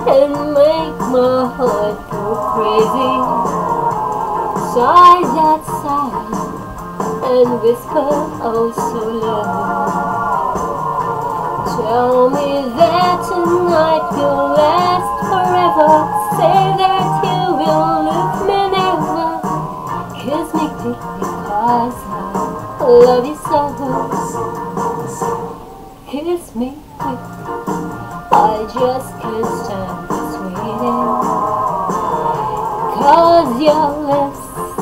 and make my heart go crazy. Side that side and whisper oh so low. Tell me that tonight will last forever. Say that you will leave me never. Kiss me quick because I love you so. Kiss me quick, I just can't stand this waiting. 'Cause your lips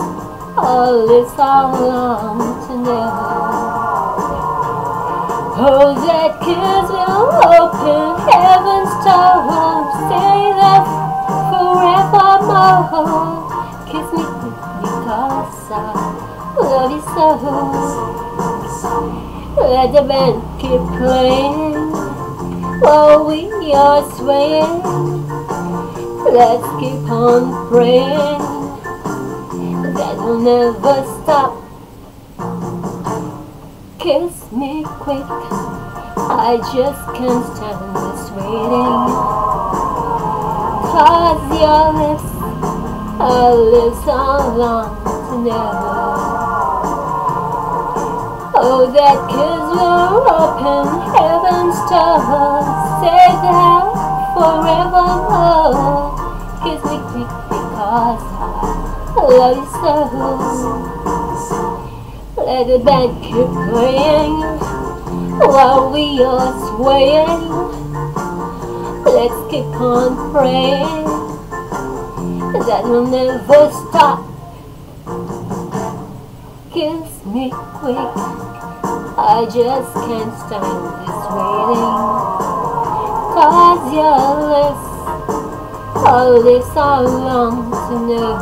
all long to know. Oh, that kiss will open heaven's door. Say that forevermore. Kiss me quick because I love you so. Let the band keep playing while we are swaying. Let's keep on praying that we'll never stop. Kiss me quick, I just can't stand this waiting. 'Cause your lips so long to know. Oh, that kiss will open heaven's door. Say that forevermore. Kiss me quick because I love you so. Let the band keep playing while we are swaying. Let's keep on praying that we'll never stop. Kiss me quick, I just can't stand this waiting. 'Cause your lips so long to know.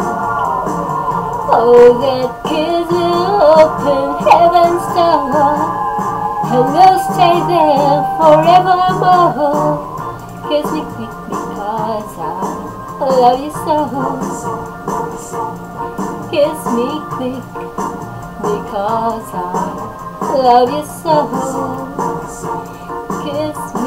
Oh, that kiss will open heaven's door, and we'll stay there forevermore. Kiss me quick because I love you so. Kiss me quick because I love you so. Kiss me.